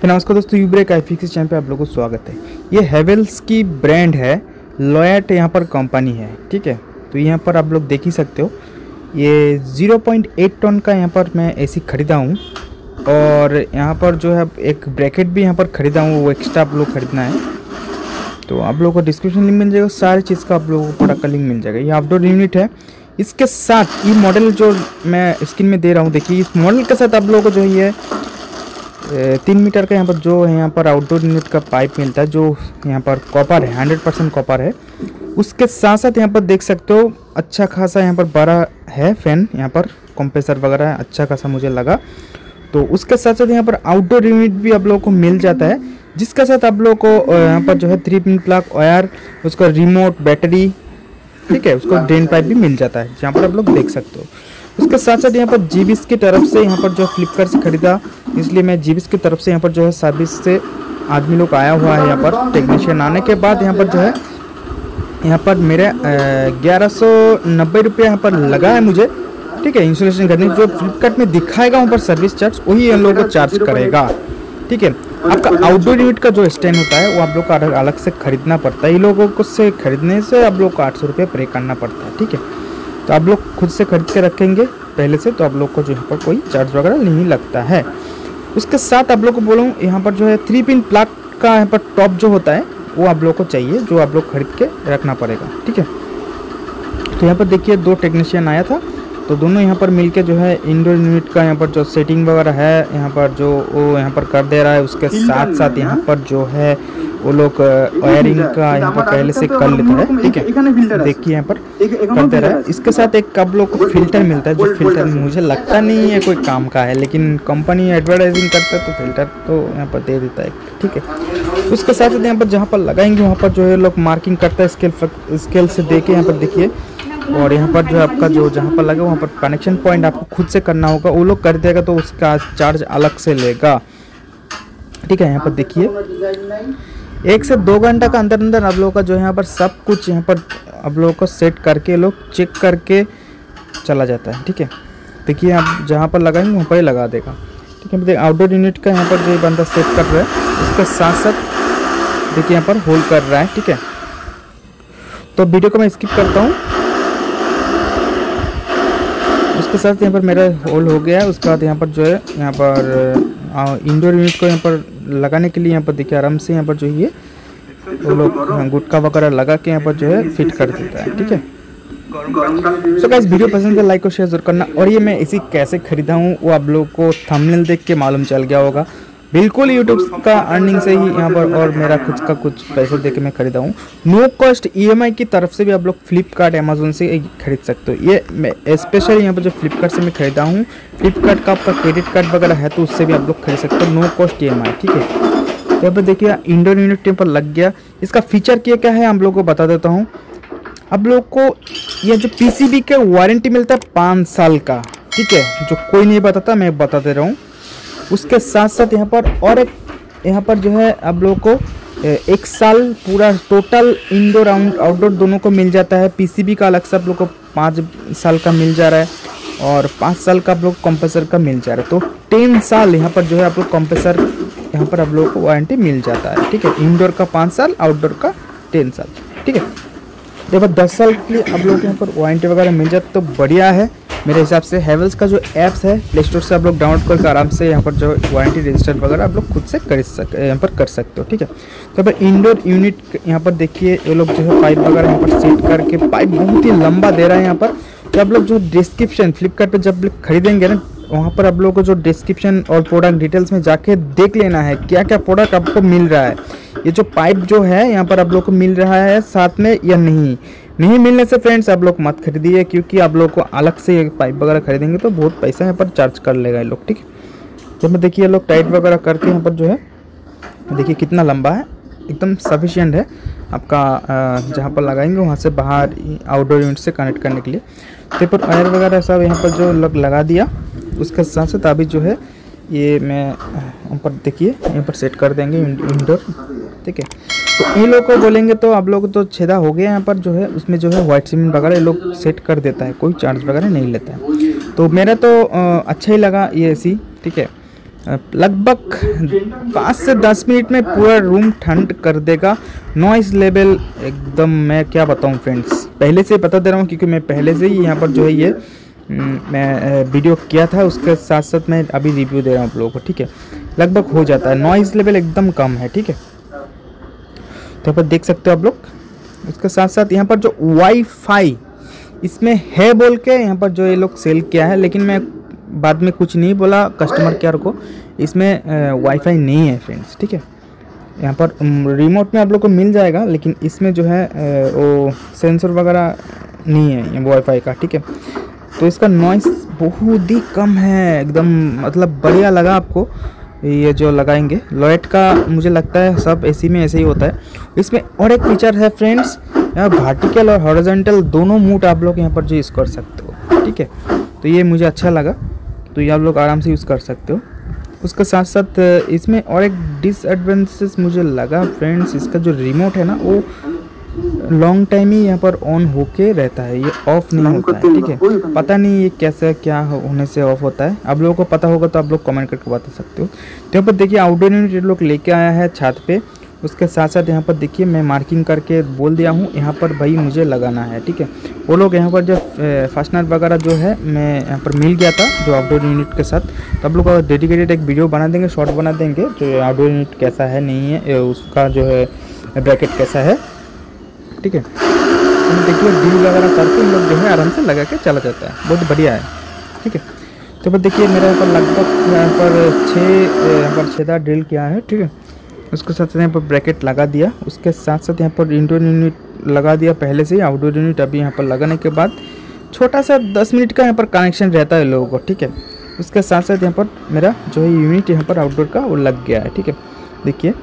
फिर नमस्कार दोस्तों, यूब्रेक iFix चैनल पे आप लोगों को स्वागत है। ये हेवेल्स की ब्रांड है, लॉयड यहाँ पर कंपनी है, ठीक है। तो यहाँ पर आप लोग देख ही सकते हो, ये 0.8 टन का यहाँ पर मैं एसी ख़रीदा हूँ। और यहाँ पर जो है एक ब्रैकेट भी यहाँ पर ख़रीदा हूँ, वो एक्स्ट्रा आप लोग ख़रीदना है। तो आप लोगों को डिस्क्रिप्शन लिंक मिल जाएगा, सारी चीज़ का आप लोगों को प्रोडक्ट का लिंक मिल जाएगा। ये आउटडोर यूनिट है। इसके साथ ये मॉडल जो मैं स्क्रीन में दे रहा हूँ, देखिए इस मॉडल के साथ आप लोगों को जो है 3 मीटर का यहाँ पर जो है यहाँ पर आउटडोर यूनिट का पाइप मिलता है, जो यहाँ पर कॉपर है, 100% कॉपर है। उसके साथ साथ यहाँ पर देख सकते हो अच्छा खासा यहाँ पर बड़ा है फैन, यहाँ पर कंप्रेसर वगैरह अच्छा खासा मुझे लगा। तो उसके साथ साथ यहाँ पर आउटडोर यूनिट भी आप लोगों को मिल जाता है, जिसके साथ आप लोगों को यहाँ पर जो है 3 पिन प्लग, वायर, उसका रिमोट, बैटरी, ठीक है, उसको ड्रेन पाइप भी मिल जाता है, जहाँ पर आप लोग देख सकते हो। उसके साथ साथ यहाँ पर जीबीएस की तरफ से यहाँ पर जो फ्लिपकार्ट से ख़रीदा, इसलिए मैं जीबीएस की तरफ से यहाँ पर जो है सर्विस से आदमी लोग आया हुआ है। यहाँ पर टेक्नीशियन आने के बाद यहाँ पर जो है यहाँ पर मेरे 1190 रुपये यहाँ पर लगा है मुझे, ठीक है। इंस्टॉलेशन करने जो फ्लिपकार्ट में दिखाएगा वहाँ पर सर्विस चार्ज, वही इन लोगों को चार्ज करेगा, ठीक है। आपका आउटडोर यूनिट का जो स्टैंड होता है वो आप लोग को अलग से खरीदना पड़ता है। ये लोगों को से खरीदने से आप लोग को 800 रुपये पे करना पड़ता है, ठीक है। तो आप लोग खुद से खरीद के रखेंगे पहले से, तो आप लोग को जो यहाँ पर कोई चार्ज वगैरह नहीं लगता है। उसके साथ आप लोग को बोलूँ, यहाँ पर जो है 3 पिन प्लग का यहाँ पर टॉप जो होता है वो आप लोग को चाहिए, जो आप लोग खरीद के रखना पड़ेगा, ठीक है। तो यहाँ पर देखिए 2 टेक्नीशियन आया था, तो दोनों यहाँ पर मिलके जो है इंडोर यूनिट का यहाँ पर जो सेटिंग वगैरह है यहाँ पर जो वो यहाँ पर कर दे रहा है। उसके साथ साथ यहाँ पर जो है वो लोग वायरिंग का यहाँ पर पहले से कर लेता है, ठीक है। देखिए यहाँ पर कर दे रहा है। इसके साथ एक आप लोग को फिल्टर मिलता है, जो फिल्टर मुझे लगता नहीं है कोई काम का है, लेकिन कंपनी एडवर्टाइजिंग करता है तो फिल्टर तो यहाँ पर दे देता है, ठीक है। उसके साथ साथ यहाँ पर जहाँ पर लगाएंगे वहाँ पर जो है लोग मार्किंग करता है स्केल से दे के, यहाँ पर देखिए। और यहाँ पर जो है आपका जो जहाँ पर लगे वहाँ पर कनेक्शन पॉइंट आपको खुद से करना होगा, वो लोग कर देगा तो उसका चार्ज अलग से लेगा, ठीक है। यहाँ पर देखिए 1 से 2 घंटा का अंदर आप लोगों का जो है यहाँ पर सब कुछ यहाँ पर आप लोगों को सेट करके लोग चेक करके चला जाता है, ठीक है। देखिए आप जहाँ पर लगाएंगे वहाँ पर ही लगा देगा, ठीक है। देखिए आउटडोर यूनिट का यहाँ पर जो बंदा सेट कर रहा है, उसके साथ साथ देखिए यहाँ पर होल्ड कर रहा है, ठीक है। तो वीडियो को मैं स्किप करता हूँ। उसके साथ यहाँ पर मेरा होल हो गया है। उसके बाद यहाँ पर जो है यहाँ पर इंडोर यूनिट को यहाँ पर लगाने के लिए यहाँ पर देखिए आराम से यहाँ पर जो है वो लोग गुटका वगैरह लगा के यहाँ पर जो है फिट कर देता है, ठीक है। सो गाइस, वीडियो पसंद है लाइक और शेयर जरूर करना। और ये मैं इसी कैसे खरीदा हूँ वो आप लोग को थंबनेल देख के मालूम चल गया होगा। बिल्कुल यूट्यूब का अर्निंग से ही यहाँ पर और मेरा खुद का कुछ पैसे दे के मैं खरीदा हूँ। नो कॉस्ट EMI की तरफ से भी आप लोग फ्लिपकार्ट, अमेजोन से खरीद सकते हो। ये मैं स्पेशल यहाँ पर जो फ्लिपकार्ट से मैं खरीदा हूँ, फ्लिपकार्ट का आपका क्रेडिट कार्ड वगैरह है तो उससे भी आप लोग खरीद सकते हो, नो कॉस्ट EMI, ठीक है। तो यहाँ पर देखिए इंडोर यूनिट यहाँ पर लग गया। इसका फीचर क्या है हम लोग को बता देता हूँ। आप लोग को यह जो PCB का वारंटी मिलता है 5 साल का, ठीक है, जो कोई नहीं बताता, मैं बता दे रहा हूँ। उसके साथ साथ यहाँ पर और एक यहाँ पर जो है आप लोगों को 1 साल पूरा टोटल इंडोर आउटडोर दोनों को मिल जाता है। PCB का अलग से आप लोग को 5 साल का मिल जा रहा है और 5 साल का आप लोग कंप्रेसर का मिल जा रहा है। तो 10 साल यहाँ पर जो है आप लोग कंप्रेसर यहाँ पर आप लोगों को वारंटी मिल जाता है, ठीक है। इंडोर का 5 साल, आउटडोर का 10 साल, ठीक है। जब 10 साल के लिए आप लोग यहाँ पर वारंटी वगैरह मिल जाता तो बढ़िया है मेरे हिसाब से। हेवेल्स का जो ऐप्स है प्ले स्टोर से आप लोग डाउनलोड करके आराम से यहाँ पर जो वारंटी रजिस्टर वगैरह आप लोग खुद से यहाँ पर कर सकते हो, ठीक है। तो यहाँ पर इंडोर यूनिट यहाँ पर देखिए ये लोग जो है पाइप वगैरह यहाँ पर सेट करके, पाइप बहुत ही लंबा दे रहा है यहाँ पर। तो आप लोग जो डिस्क्रिप्शन फ्लिपकार्ट पर जब खरीदेंगे ना, वहाँ पर आप लोगों को जो डिस्क्रिप्शन और प्रोडक्ट डिटेल्स में जाके देख लेना है क्या क्या प्रोडक्ट आपको मिल रहा है। ये जो पाइप जो है यहाँ पर आप लोग को मिल रहा है साथ में या नहीं मिलने से फ्रेंड्स आप लोग मत खरीदिए, क्योंकि आप लोग को अलग से पाइप वगैरह खरीदेंगे तो बहुत पैसा यहाँ पर चार्ज कर लेगा ये लोग, ठीक है। तो मैं देखिए लोग टाइट वगैरह करके यहाँ पर जो है देखिए कितना लंबा है, एकदम सफिशिएंट है आपका जहाँ पर लगाएंगे वहाँ से बाहर आउटडोर यूनिट से कनेक्ट करने के लिए। तो पर वायर वगैरह सब यहाँ पर जो लोग लगा दिया। उसके साथ साथ अभी जो है ये मैं यहाँ पर देखिए यहाँ पर सेट कर देंगे इंडोर, ठीक है। तो इन लोग को बोलेंगे तो आप लोग तो छेदा हो गया यहाँ पर जो है, उसमें जो है व्हाइट सीमेंट वगैरह ये लोग सेट कर देता है, कोई चार्ज वगैरह नहीं लेता है। तो मेरा तो अच्छा ही लगा ये एसी, ठीक है। लगभग 5 से 10 मिनट में पूरा रूम ठंड कर देगा। नॉइज़ लेवल एकदम, मैं क्या बताऊं फ्रेंड्स, पहले से बता दे रहा हूं क्योंकि मैं पहले से ही यहाँ पर जो है ये मैं वीडियो किया था, उसके साथ साथ मैं अभी रिव्यू दे रहा हूँ आप लोगों को। ठीक है, लगभग हो जाता है, नॉइज़ लेवल एकदम कम है। ठीक है, तो यहाँ पर देख सकते हो आप लोग। उसके साथ साथ यहाँ पर जो वाईफाई इसमें है बोल के यहाँ पर जो ये लोग सेल किया है, लेकिन मैं बाद में कुछ नहीं बोला कस्टमर केयर को, इसमें वाईफाई नहीं है फ्रेंड्स। ठीक है, यहाँ पर रिमोट में आप लोग को मिल जाएगा, लेकिन इसमें जो है वो सेंसर वगैरह नहीं है वाईफाई का। ठीक है, तो इसका नॉइस बहुत ही कम है एकदम, मतलब बढ़िया लगा आपको ये जो लगाएंगे। लॉयड का मुझे लगता है सब एसी में ऐसे ही होता है। इसमें और एक फीचर है फ्रेंड्स, यहाँ वर्टिकल और हॉरिजॉन्टल दोनों मूड आप लोग यहाँ पर जो यूज़ कर सकते हो। ठीक है, तो ये मुझे अच्छा लगा, तो ये आप लोग आराम से यूज़ कर सकते हो। उसके साथ साथ इसमें और एक डिसएडवांटेज मुझे लगा फ्रेंड्स, इसका जो रिमोट है ना वो लॉन्ग टाइम ही यहाँ पर ऑन होके रहता है, ये ऑफ नहीं होता है। ठीक है, पता नहीं ये कैसे क्या होने से ऑफ होता है, आप लोगों को पता होगा तो आप लोग कमेंट करके बता सकते हो। तो यहाँ पर देखिए आउटडोर यूनिट ये लोग लेके आया है छत पे। उसके साथ साथ यहाँ पर देखिए मैं मार्किंग करके बोल दिया हूँ यहाँ पर भाई मुझे लगाना है। ठीक है, वो लोग यहाँ पर जो फास्टनर वगैरह जो है मैं यहाँ पर मिल गया था जो आउटडोर यूनिट के साथ, तो आप लोग का डेडिकेटेड एक वीडियो बना देंगे, शॉर्ट बना देंगे जो आउटडोर यूनिट कैसा है नहीं है, उसका जो है ब्रैकेट कैसा है। ठीक है, तो देखिए डील वगैरह करके इन लोग जो है आराम से लगा के चला जाता है, बहुत बढ़िया है। ठीक है, तो बस देखिए मेरा यहाँ पर लगभग यहाँ पर 6 ड्रिल किया है। ठीक है, उसके साथ साथ यहाँ पर ब्रैकेट लगा दिया, उसके साथ साथ यहाँ पर इंडोर यूनिट लगा दिया पहले से ही। आउटडोर यूनिट अभी यहाँ पर लगाने के बाद छोटा सा 10 मिनट का यहाँ पर कनेक्शन रहता है लोगों को। ठीक है, उसके साथ साथ यहाँ पर मेरा जो है यूनिट यहाँ पर आउटडोर का वो लग गया है। ठीक है, देखिए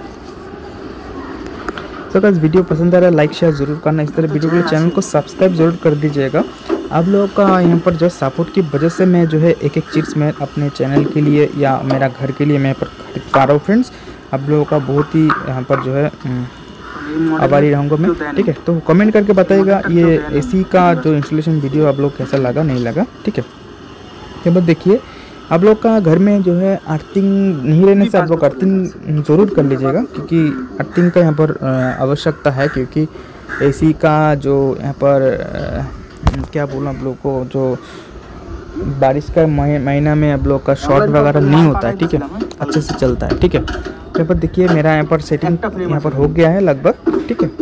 तो गाइस वीडियो पसंद आ रहा है लाइक शेयर जरूर करना, इस तरह वीडियो के लिए चैनल को सब्सक्राइब जरूर कर दीजिएगा। आप लोगों का यहाँ पर जो सपोर्ट की वजह से मैं जो है एक चीज़ मैं अपने चैनल के लिए या मेरा घर के लिए मैं यहाँ पर खरीद पा रहा हूँ फ्रेंड्स। आप लोगों का बहुत ही यहाँ पर जो है आभारी रहूँगा मैं। ठीक है, तो कमेंट करके बताइएगा ये एसी का जो इंस्टॉलेशन वीडियो आप लोग कैसा लगा नहीं लगा। ठीक है, तो बस देखिए आप लोग का घर में जो है अर्थिंग नहीं रहने से आप लोग अर्थिंग ज़रूर कर लीजिएगा, क्योंकि अर्थिंग का यहाँ पर आवश्यकता है, क्योंकि एसी का जो यहाँ पर क्या बोलूँ आप लोग को, जो बारिश का महीना में आप लोग का शॉर्ट वगैरह नहीं होता है। ठीक है, अच्छे से चलता है। ठीक है, तो यहाँ पर देखिए मेरा यहाँ पर सेटिंग यहाँ पर हो गया है लगभग। ठीक है,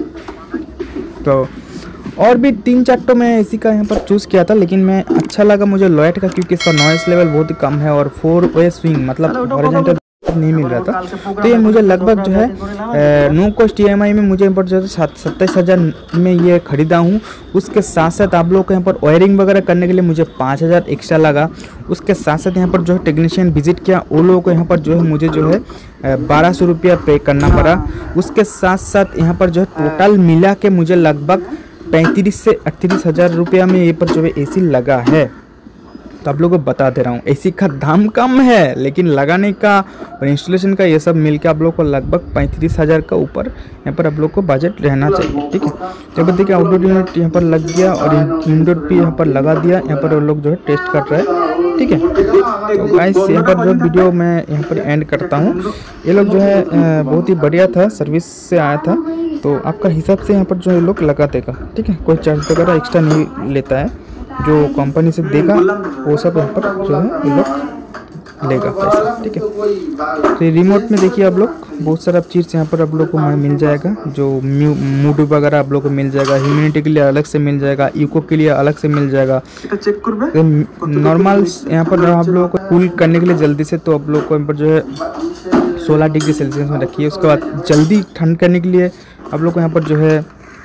तो और भी 3-4 तो मैं एसी का यहाँ पर चूज़ किया था, लेकिन मैं अच्छा लगा मुझे लॉयड का, क्योंकि इसका नॉइस लेवल बहुत ही कम है और 4 वे स्विंग मतलब हॉरिजॉन्टल नहीं मिल रहा था। तो ये मुझे लगभग जो है नो कॉस्ट EMI में मुझे यहाँ पर जो है 27,000 में ये खरीदा हूँ। उसके साथ साथ आप लोग को यहाँ पर वायरिंग वगैरह करने के लिए मुझे 5,000 एक्स्ट्रा लगा। उसके साथ साथ यहाँ पर जो है टेक्नीशियन विजिट किया, वो लोगों को यहाँ पर जो है मुझे जो है 1200 रुपया पे करना पड़ा। उसके साथ साथ यहाँ पर जो है टोटल मिला के मुझे लगभग 35 से 38,000 रुपया में ये पर जो है एसी लगा है। तो आप लोगों को बता दे रहा हूँ एसी का दाम कम है, लेकिन लगाने का और इंस्टॉलेशन का ये सब मिलके आप लोग को लगभग 35,000 का ऊपर यहाँ पर आप लोग को बजट रहना चाहिए। ठीक है, जब देखिए आउटडोर यूनिट यहाँ पर लग गया और इंडोर भी यहाँ पर लगा दिया, यहाँ पर वो लोग जो है टेस्ट कर रहे हैं। ठीक है, तो गाइस यहाँ पर जो वीडियो मैं यहाँ पर एंड करता हूँ। ये लोग जो है बहुत ही बढ़िया था, सर्विस से आया था, तो आपका हिसाब से यहाँ पर जो ये लोग लगा देगा। ठीक है, कोई चार्ज वगैरह एक्स्ट्रा नहीं लेता है, जो कंपनी से देगा वो सब यहाँ पर जो है ये लोग लेगा पैसा। ठीक है, तो रिमोट में देखिए आप लोग बहुत सारा चीज़ यहाँ पर आप लोग को मिल जाएगा, जो मूड वगैरह आप लोग को मिल जाएगा, ह्यूमिडिटी के लिए अलग से मिल जाएगा, इको के लिए अलग से मिल जाएगा, नॉर्मल यहाँ पर आप लोगों को कूल करने के लिए जल्दी से, तो आप लोग को यहाँ पर जो है 16 डिग्री सेल्सियस में रखिए। उसके बाद जल्दी ठंड करने के लिए आप लोग को यहाँ पर जो है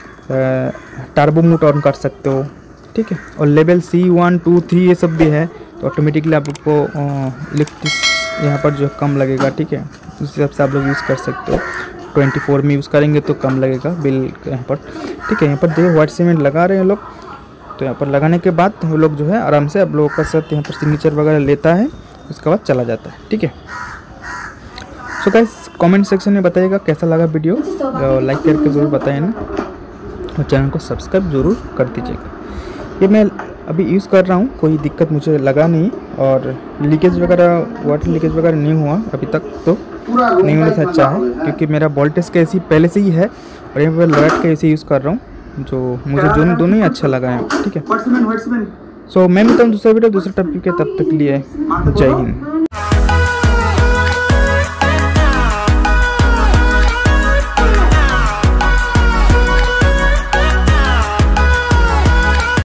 टर्बो मोड ऑन कर सकते हो। ठीक है, और लेवल C1 2 3 ये सब भी है, तो ऑटोमेटिकली आप लोग को इलेक्ट्रिक यहाँ पर जो कम लगेगा। ठीक है, उस हिसाब से आप लोग यूज़ कर सकते हो। 24 में यूज़ करेंगे तो कम लगेगा बिल यहाँ पर। ठीक है, यहाँ पर देखो व्हाइट सीमेंट लगा रहे हैं लोग, तो यहाँ पर लगाने के बाद वो लोग जो है आराम से आप लोगों का साथ यहाँ पर सिग्नेचर वगैरह लेता है, उसके बाद चला जाता है। ठीक है, सो गाइस कमेंट सेक्शन में बताइएगा कैसा लगा वीडियो, लाइक करके ज़रूर बताइए ना, और चैनल को सब्सक्राइब ज़रूर कर दीजिएगा। ये मैं अभी यूज़ कर रहा हूँ, कोई दिक्कत मुझे लगा नहीं, और लीकेज वगैरह, वाटर लीकेज वगैरह नहीं हुआ अभी तक, तो नहीं होने से अच्छा है, क्योंकि मेरा वोल्टेज का एसी पहले से ही है और यहाँ पर लॉयड का एसी यूज़ कर रहा हूँ, जो मुझे दोनों ही अच्छा लगा है। ठीक है, सो मैं मिलता हूँ दूसरा वीडियो दूसरे टॉपिक के, तब तक लिए जय हिंद।